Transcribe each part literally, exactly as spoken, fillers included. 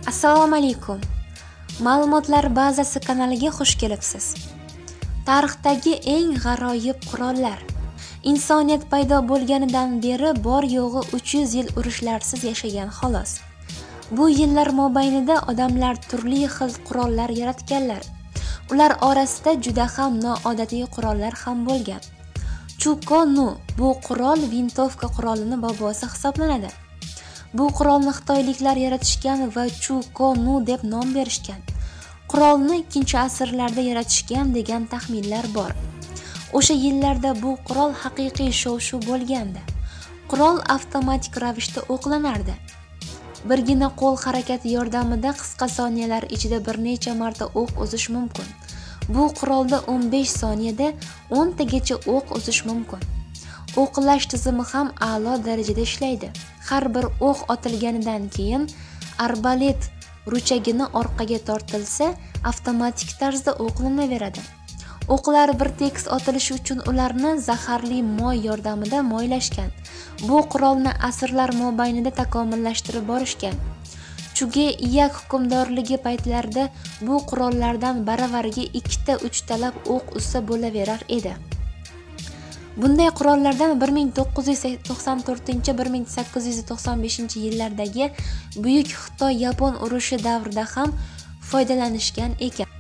Assalomu alaykum. Ma'lumotlar bazasi kanaliga xush kelibsiz. Tarixdagi eng g'aroyib qurollar. Insoniyat paydo bo'lganidan beri bor yo'g'i uch yuz yil urushlarsiz yashagan xolos. Bu yillar mobaynida odamlar turli xil qurollar yaratganlar. Ular orasida juda ham noodatiy qurollar ham bo'lgan. Chukonu bu qurol vintovka qurolini bobosi hisoblanadi. Bu qurolni xitoyliklar yaratishgan va Chukonu deb nom berishgan. Qurolni ikkinchi asrlarda yaratishgan degan taxminlar bor. O'sha yillarda bu qurol haqiqiy shov-shuv bo'lgandi. Qurol avtomatik ravishda o'qlanardi. Birgina qo'l harakati yordamida qisqa soniyalar ichida bir necha marta o'q uzish mumkin. Bu qurolda o'n besh soniyada o'n tagacha o'q uzish mumkin. O'qlash tizimi ham a'lo darajada ishlaydi. Har bir o'q otilganidan keyin arbalet ruchagini orqaga tortilsa, avtomatik tarzda o'qlanaveradi. O'qlar bir tekis otilishi uchun ularni zaharli moy yordamida moylashgan. Bu qurolni asrlar mobaynida takomillashtirib borishgan. Chuge iyak hukmdorligi paytlarida bu qurollardan baravariga ikkita uch talab o'q uzsa bo'laverar edi. Bunday qurollardan bir ming to'qqiz yuz to'qson to'rtinchi - bir ming sakkiz yuz to'qson beshinchi yillardagi Buyuk Xitoy-Yapon urushi davrida ham foydalanishgan ekan.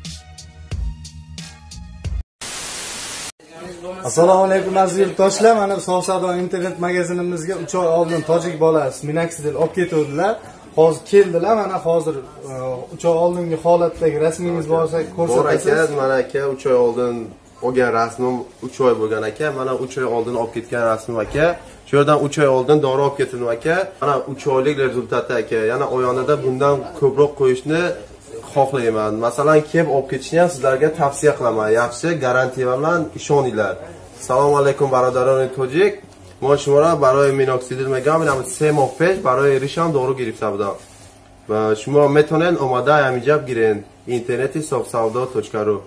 Assalomu alaykum aziz yurtdoshlar. Mana Sof savdo internet magazinimizga uch oy oldin tojik bolasi Minaxidil olib ketuvdilar. Hozir keldilar. Mana hozir uch oy oldingi holatdagi rasmingiz bo'lsa ko'rsatasiz. Mana aka uch oy oldin olgan rasmim uch oy bo'lgan aka. Mana uch oy oldin olib ketgan rasmim aka. Shu yerdan uch oy oldin dori olib ketdim aka. Mana uch oylik rezultati aka. Yana oyonida bundan ko'proq qo'yishni xohlayman. Masalan, kelib olib ketishni ham sizlarga tavsiya qilaman. Yaxshi, garantiya bilan ishoninglar. Assalomu alaykum barodaron tojik. ما شما را برای مینوکسیدیل میگم اینم سه ماه پیش برای ریشم دارو گرفته بودم و شما میتونین اومده همینجا بگیرین اینترنتی sof savdo точка ru.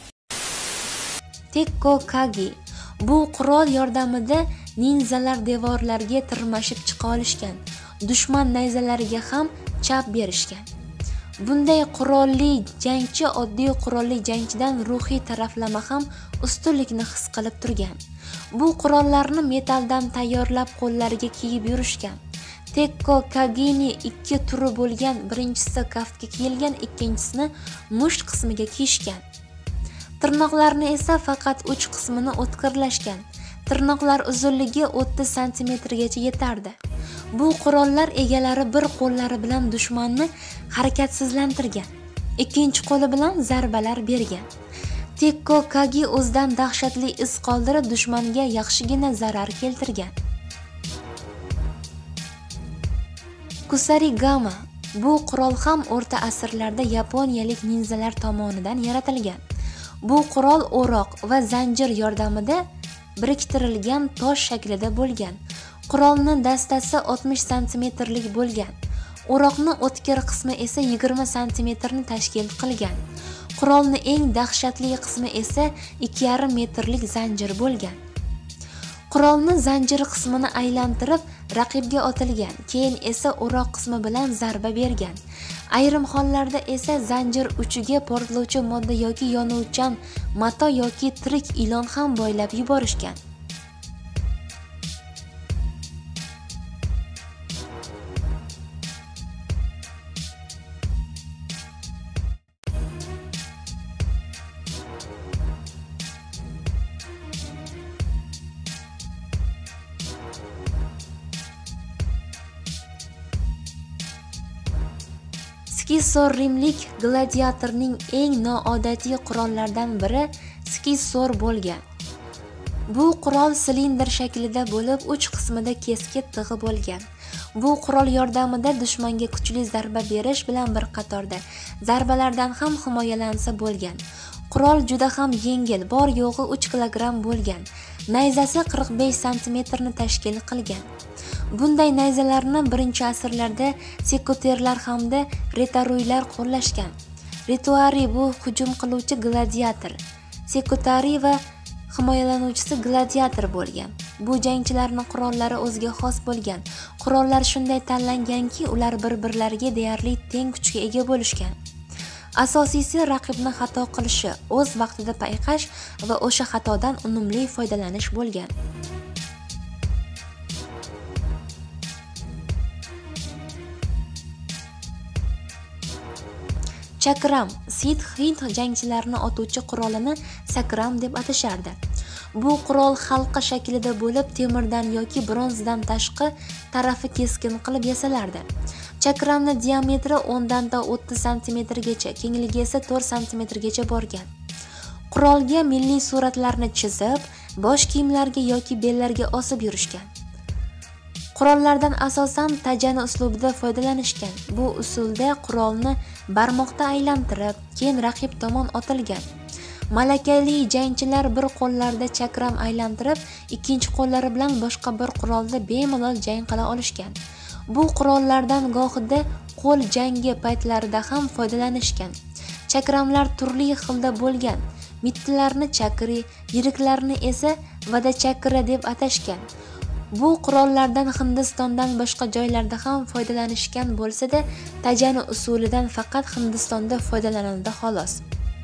Tekko Kagi bu qurol yordamida ninzalar devorlarga tirmashib chiqa olishgan. Dushman nayzalariga ham chap berishgan. Bunday qurolli jangchi oddiy qurolli jangchidan ruhiy taraflama ham ustunlikni his qilib turgan. Bu qurollarni metalldan tayyorlab qo'llariga kiyib yurishgan. Tekko Kagini ikki turi bo'lgan, birinchisi kaftga kiyilgan, ikkinchisini musht qismiga kiyishgan. Tirnoqlarni esa faqat uch qismini o'tkirlashgan. Tirnoqlar uzunligi o'ttiz santimetrgacha yetardi. Bu qurollar egalari bir qo'llari bilan dushmanni harakatsizlantirgan, ikkinchi qo'li bilan zarbalar bergan. Tekko Kagi o'zidan dahshatli iz qoldirib dushmanga yaxshigina zarar keltirgan. Kusarigama bu qurol ham o'rta asrlarda yaponiyalik ninzalar tomonidan yaratilgan. Bu qurol o'roq va zanjir yordamida biriktirilgan tosh shaklida bo'lgan. Qurolning dastasi oltmish santimetrlik bo'lgan. O'roqni o'tkir qismi esa yigirma santimetrni tashkil qilgan. Qurolning eng dahshatli qismi esa ikki yarim metrlik zanjir bo'lgan. Qurolni zanjir qismini aylantirib raqibga otilgan, keyin esa o'roq qismi bilan zarba bergan. Ayrim hollarda esa zanjir uchiga portlovchi modda yoki yonuvchan mato yoki tirik ilon ham boylab yuborishgan. Skisor rimlik gladiatorning eng noodatiy qurollardan biri skisor bo'lgan. Bu qurol silindr shaklida bo'lib, uch qismida keski tig'i bo'lgan. Bu qurol yordamida dushmanga kuchli zarba berish bilan bir qatorda zarbalardan ham himoyalansa bo'lgan. Qurol juda ham yengil, bor yo'g'i uch kilogramm bo'lgan. Nayzasi qirq besh santimetrni tashkil qilgan. Bunday nayzalarni birinchi asrlarda sekuterlar hamda retaruylar qo'llashgan. Retuari bu hujum qiluvchi gladiator, sekutari va himoyalanuvchisi gladiator bo'lgan. Bu jangchilarning qurollari o'ziga xos bo'lgan. Qurollar shunday tanlanganki, ular bir-birlariga deyarli teng kuchga ega bo'lishgan. Asosiysi raqibni xato qilishi, o'z vaqtida payqash va o'sha xatodan unumli foydalanish bo'lgan. Chakram, Sidh Hind jangchilarini otuvchi qurolini sakram deb atashardi. Bu qurol halqa shaklida bo'lib, temirdan yoki bronzdan tashqi tarafi keskin qilib yasalardi. Chakramning diametri o'n dan o'ttiz santimetrgacha, kengligi esa to'rt santimetrgacha borgan. Qurolga milliy suratlarni chizib, bosh kiyimlarga yoki bellarga osib yurishgan. Qurollardan asosan tajani uslubida foydalanishgan. Bu usulda qurolni barmoqda aylantirib, keyin raqib tomon otilgan. Malakali jangchilar bir qo'llarida chakram aylantirib, ikkinchi qo'llari bilan boshqa bir qurolda bemalol jang qila olishgan. Bu qurollardan gohida qo'l jangi paytlarida ham foydalanishgan. Chakramlar turli xilda bo'lgan. Mittilarni chakri, yiriklarni esa vadachakra deb atashgan. Bu qurollardan Hindistondan boshqa joylarda ham foydalanishgan bo'lsa-da, tajani usulidan faqat Hindistonda foydalanildi xolos.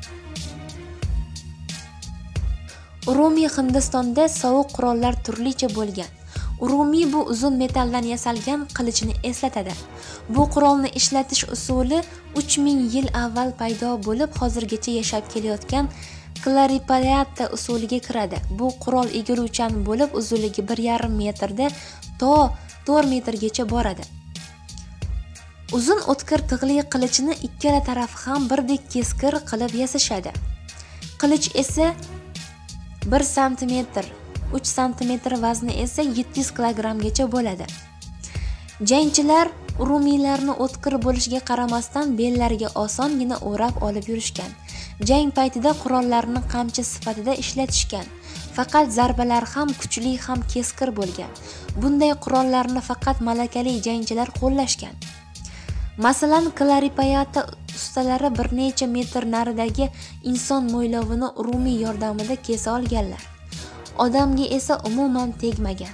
Urumi Hindistonda sovuq qurollar turlicha bo'lgan. Urumi bu uzun metalldan yasalgan qilichni eslatadi. Bu qurolni ishlatish usuli uch ming yil avval paydo bo'lib, hozirgacha yashab kelayotgan Claripayata usuliga kiradi. Bu qurol egiluvchan bo'lib, uzunligi bir yarim metrda to to'rt metrgacha boradi. Uzun o'tkir tig'li qilichni ikkala tarafi ham birdek keskir qilib yasashadi. Qilich esa bir santimetr, uch santimetr, vazni esa yetti yuz kilogrammgacha bo'ladi. Jangchilar urumiylarni o'tkir bo'lishiga qaramasdan bellariga osongina o'rab olib yurishgan. Jang paytida qurollarni qamchi sifatida ishlatishgan. Faqat zarbalar ham kuchli ham keskir bo'lgan. Bunday qurollarni faqat malakali jangchilar qo'llashgan. Masalan, Claripayata ustalari bir necha metr naridagi inson mo'ylovini urumiy yordamida kesa olganlar. Odamga esa umuman tegmagan.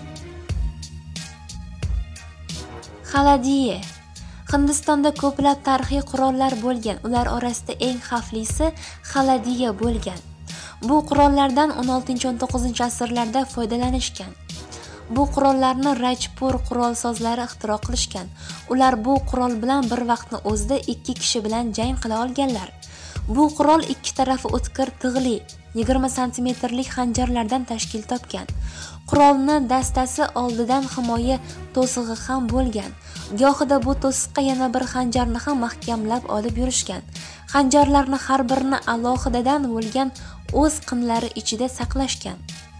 Haladiye. Hindistonda ko'plab tarixiy qurollar bo'lgan. Ular orasida eng xavflisi Haladiya bo'lgan. Bu qurollardan o'n oltinchi o'n to'qqizinchi asrlarda foydalanishgan. Bu qurollarni Rajpur qurolsozlari ixtiro qilishgan. Ular bu qurol bilan bir vaqtni o'zida ikki kishi bilan jang qila olganlar. Bu qurol ikki tarafi o'tkir tig'li yigirma santimetrlik xanjarlardan tashkil topgan. Qurolni dastasi oldidan himoya to'sig'i ham bo'lgan. Gohida bu to'siqqa yana bir xanjarni ham mahkamlab olib yurishgan. Xanjarlarni har birini alohidadan bo'lgan o'z qinlari ichida saqlashgan.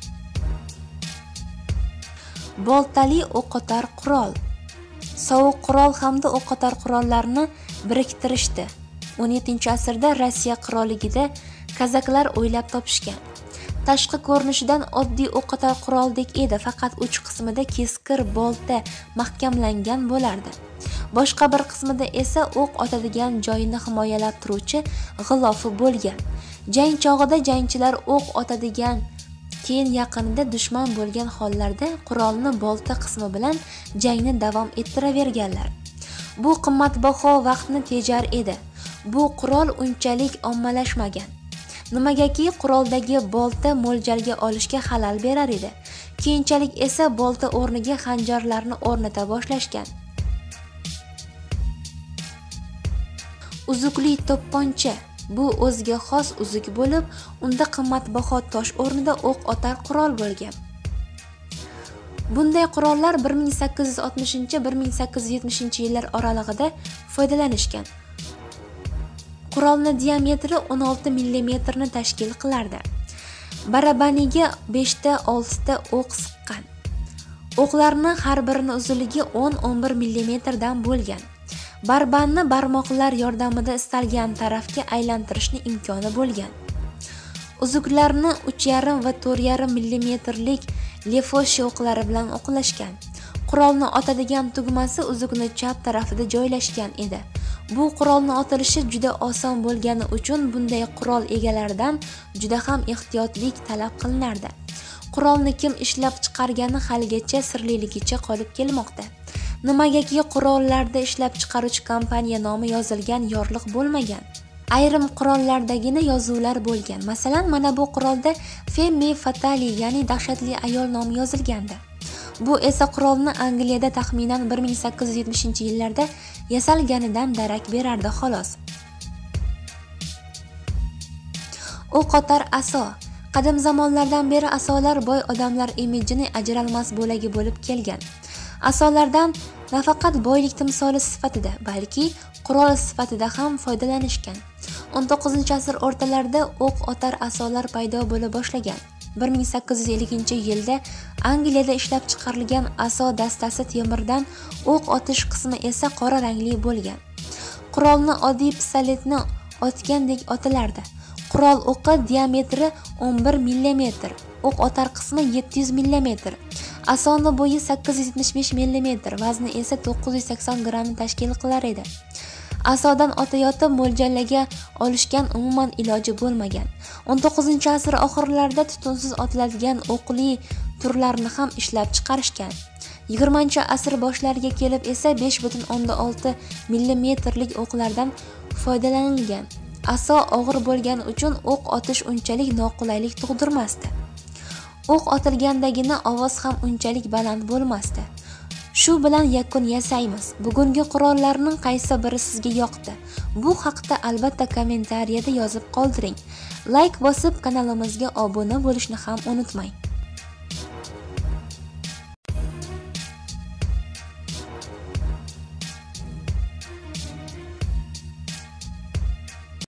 Boltali o'qotar qurol. Sovuq qurol hamda o'qotar qurollarni biriktirishdi. o'n yettinchi asrda Rossiya qirolligida kazaklar o'ylab topishgan. Tashqi ko'rinishidan oddiy o'qotar quroldek edi, faqat uch qismida keskir bolta mahkamlangan bo'lardi. Boshqa bir qismida esa o'q otadigan joyini himoyalab turuvchi g'ilofi bo'lgan. Jang chog'ida jangchilar o'q otadigan, keyin yaqinida dushman bo'lgan hollarda qurolni bolta qismi bilan jangni davom ettiraverganlar. Bu qimmatbaho vaqtni tejar edi. Bu qurol unchalik ommalashmagan. Nimagaki quroldagi bolta mo'ljalga olishga xalal berar edi. Keyinchalik esa bolta o'rniga xanjarlarni o'rnata boshlashgan. Uzukli to'pponcha. Bu o'ziga xos uzuk bo'lib, unda qimmatbaho tosh o'rnida o'q otar qurol bo'lgan. Bunday qurollar bir ming sakkiz yuz oltmishinchi - bir ming sakkiz yuz yetmishinchi yillar oralig'ida foydalanishgan. Qurolni diametri o'n olti millimetrni tashkil qilardi. Barabaniga besh ta olti ta o'q siqqan. O'qlarni har birini uzunligi o'n o'n bir millimetrdan bo'lgan. Barbanni barmoqlar yordamida istalgan tarafga aylantirishni imkoni bo'lgan. Uzuklarni uch yarim va to'rt yarim millimetrlik lefoshi o'qlari bilan o'qlashgan. Qurolni otadigan tugmasi uzukni chap tarafida joylashgan edi. Bu qurolni otilishi juda oson bo'lgani uchun bunday qurol egalaridan juda ham ehtiyotlik talab qilinardi. Qurolni kim ishlab chiqargani haligacha sirliligicha qolib kelmoqda. Nimagaki qurollarda ishlab chiqaruvchi kompaniya nomi yozilgan yorliq bo'lmagan. Ayrim qurollardagina yozuvlar bo'lgan. Masalan, mana bu qurolda Femme Fatale, ya'ni dahshatli ayol nomi yozilgandi. Bu esa qurolni Angliyada taxminan bir ming sakkiz yuz yetmishinchi yillarda yasalganidan darak berardi xolos. O'q otar aso. Qadim zamonlardan beri asolar boy odamlar imijini ajralmas bo'lagi bo'lib kelgan. Asolardan nafaqat boylik timsoli sifatida, balki qurol sifatida ham foydalanishgan. o'n to'qqizinchi asr o'rtalarida o'q otar asolar paydo bo'la boshlagan. bir ming sakkiz yuz ellinchi yilda Angliyada ishlab chiqarilgan aso dastasi temirdan, o'q otish qismi esa qora rangli bo'lgan. Qurolni oddiy pistoletni otgandek otilardi. Qurol o'qi diametri o'n bir millimetr, o'q otar qismi yetti yuz millimetr. Asoni bo'yi sakkiz yuz yetmish besh millimetr, vazni esa to'qqiz yuz sakson gramm tashkil qilar edi. Asodan otayotib mo'ljallaga olishgan umuman iloji bo'lmagan. o'n to'qqizinchi asr oxirlarida tutunsiz otiladigan o'qli turlarni ham ishlab chiqarishgan. yigirmanchi asr boshlariga kelib esa besh butun o'ndan olti millimetrlik o'qlardan foydalanilgan. Aso og'ir bo'lgani uchun o'q otish unchalik noqulaylik tug'dirmasdi. O'q otilgandagina ovoz ham unchalik baland bo'lmasdi. Shu bilan yakun yasaymiz. Bugungi qurollarning qaysi biri sizga yoqdi? Bu haqda albatta kommentariyada yozib qoldiring. Like bosib kanalimizga obuna bo'lishni ham unutmang.